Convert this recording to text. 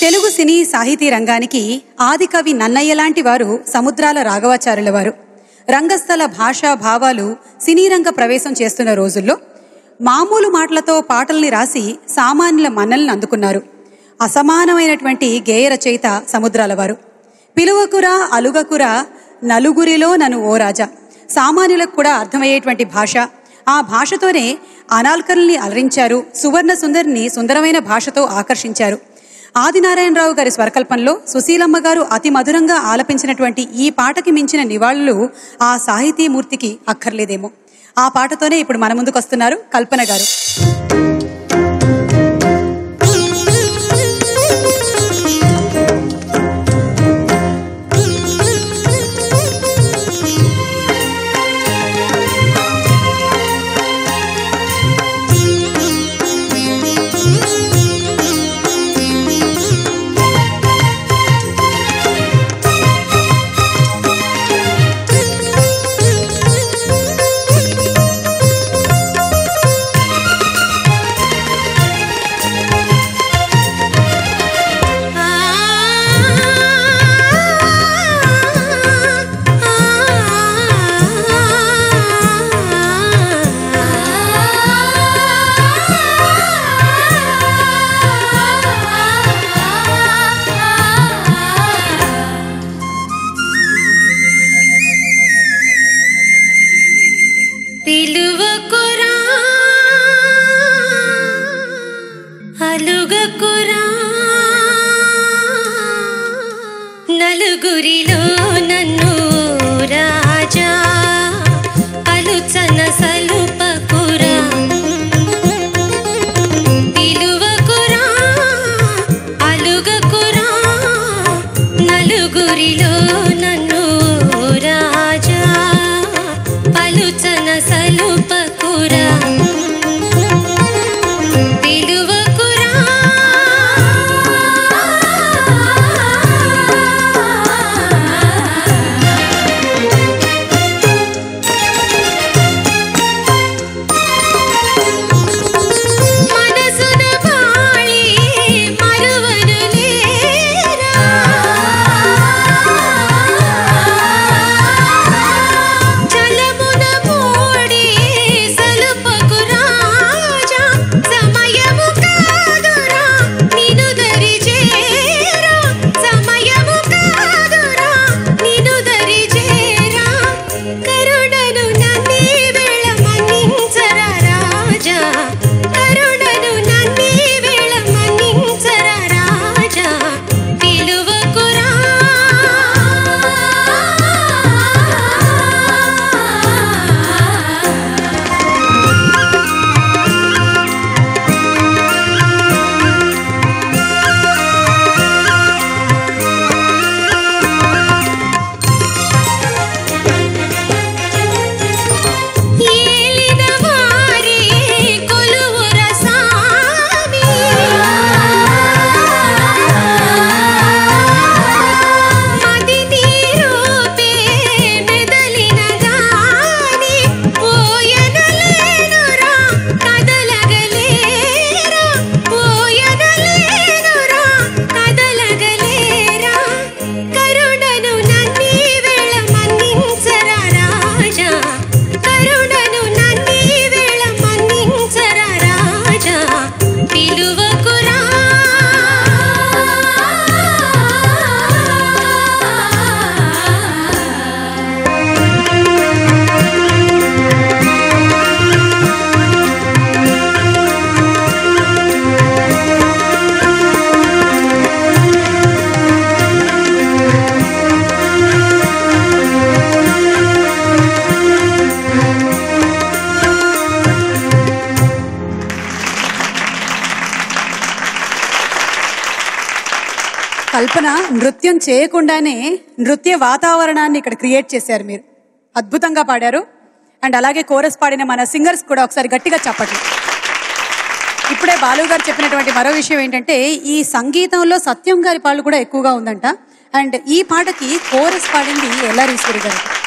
తెలుగు సినీ సాహితీ రంగానికి ఆదికవి నన్నయ్య లాంటి వారు సముద్రాల రాఘవాచార్యుల వారు. రంగస్థల భాషా భావాలు సినీ రంగ ప్రవేశం చేస్తున్న రోజుల్లో మామూలు మాటలతో పాటల్ని రాసి సామాన్యుల మన్నల్ని అందుకున్నారు. అసమానమైనటువంటి గేయ రచయిత సముద్రాల వారు. పిలువకురా అలుగకురా నలుగురిలో నన్ను ఓ రాజా, సామాన్యులకు కూడా అర్థమయ్యేటువంటి భాష. ఆ భాషతోనే అనాల్కర్ని అలరించారు. సువర్ణ సుందరిని సుందరమైన భాషతో ఆకర్షించారు. ఆదినారాయణరావు గారి స్వరకల్పంలో సుశీలమ్మ గారు అతి మధురంగా ఆలపించినటువంటి ఈ పాటకి మించిన నివాళులు ఆ సాహితీమూర్తికి అక్కర్లేదేమో. ఆ పాటతోనే ఇప్పుడు మన ముందుకు వస్తున్నారు కల్పన గారు. పిలువకురా అలుగకురా నలుగురిలో నన్ను రాజా, పలుచన సలుపకురా. పిలువకురా అలుగకురా నలుగురిలో నన్ను రాజా, పలుచన సలుపకురా. పిలువకురా మనసున బాళి మరువను లేరా, జలమున మోడి సలుపకు రాజా, సమయము కాదురా నిను దరి చేరా, సమయము కాదురా నిను దరి చేరా. కరుణను నన్నీ వేళ మన్నించరా రాజా, కరుణను నన్నీ వేళ మన్నించరా రాజా. పిలువకురా ఏలిన వారి కొలువుర సామి, మది నీరూపే మెదలిన గాని పోయనలేనురా, కదలగలేరా, పోయనలేనురా, కదలగలేరా. కరుణను నన్నీ వేళ మన్నించరా రాజా, కరుణను నన్నీ వేళ మన్నించరా రాజా. పిలువకురా కల్పన నృత్యం చేయకుండానే నృత్య వాతావరణాన్ని ఇక్కడ క్రియేట్ చేశారు మీరు. అద్భుతంగా పాడారు. అండ్ అలాగే కోరస్ పాడిన మన సింగర్స్ కూడా ఒకసారి గట్టిగా చెప్పండి. ఇప్పుడే బాలు గారు చెప్పినటువంటి మరో విషయం ఏంటంటే ఈ సంగీతంలో సత్యం గారి పాళ్ళు కూడా ఎక్కువగా ఉందంట. అండ్ ఈ పాటకి కోరస్ పాడింది ఎల్ఆర్ ఈశ్వరి గారు.